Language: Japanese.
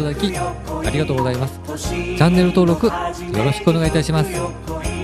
だきありがとうございます。チャンネル登録よろしくお願いいたします。